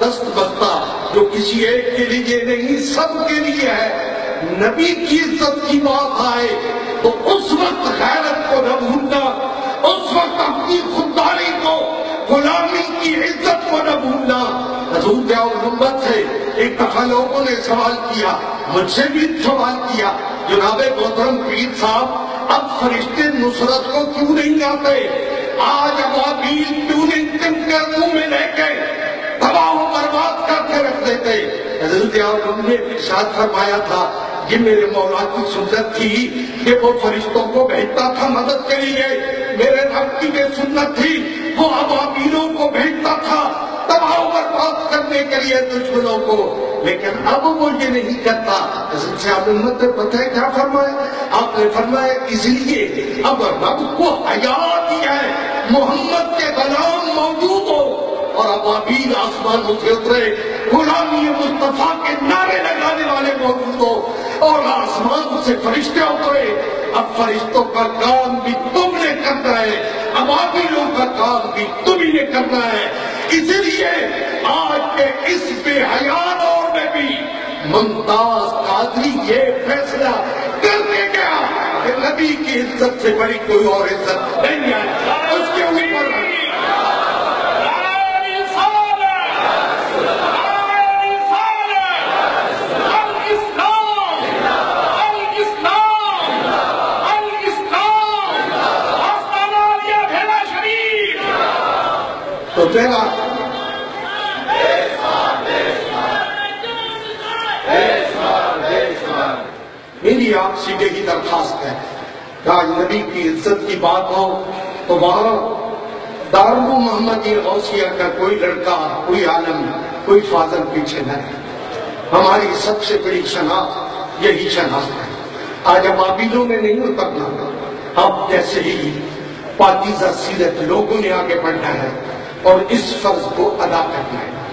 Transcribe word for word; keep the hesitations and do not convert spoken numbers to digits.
دست بستہ جو کسی ایک کے لیے نہیں سب کے لیے ہے. نبی کی عزت کی بات آئے تو اس وقت غیرت کو نہ بھولنا, اس وقت اپنی خودداری کو, غلامی کی عزت کو نہ بھولنا. حضور ضیاء الامت سے ایک دفعہ لوگوں نے سوال کیا, مجھ سے بھی سوال کیا, جناب محترم پیر صاحب اب فرشتے نصرت کو کیوں نہیں آتے؟ آج ابابیل کیوں نہیں تم کے منہ میں لے کے تباہ و برباد کر کے رکھ دیتے؟ حضرت ضیاء الامت نے ارشاد فرمایا تھا, یہ میرے مولا کی سنت تھی کہ وہ فرشتوں کو بھیجتا تھا مدد کے لیے. میرے رب کی یہ سنت تھی وہ ابابیلوں کو بھیجتا تھا تباہ و برباد کرنے کے لیے دشمنوں کو. لیکن اب وہ یہ نہیں کرتا. حضرت ضیاء الامت نے پتہ ہے کیا فرمایا؟ آپ نے فرمایا اس لیے اب رب کو حیا دیا ہے محمد کے غلام موجود ہو اور ابابیل آسمانوں سے اترے, غلامی مصطفیٰ کے نعرے لگانے والے موجود ہو اور آسمان سے فرشتے اترے. اب فرشتوں کا کام بھی تم نے کرنا ہے, ابابیلوں کا کام بھی تم ہی نے کرنا ہے. اسی لیے آج کے اس بے حیا دور میں بھی ممتاز قادری یہ فیصلہ کر کے گیا کہ نبی کی عزت سے بڑی کوئی اور عزت نہیں ہے. اس کے اوپر تو تیرا میری آپ سے یہی درخواست ہے کہ آج نبی کی عزت کی بات ہو تو وہاں دارالعلوم محمدیہ غوثیہ کا کوئی لڑکا, کوئی عالم, کوئی فاضل پیچھے نہ رہے. ہماری سب سے بڑی شناخت یہی شناخت ہے. آج ابابیلوں میں نہیں اترنا, اب جیسے ہی پاکیزہ سیرت لوگوں نے آگے بڑھنا ہے اور اس فرض کو ادا کرنا ہے.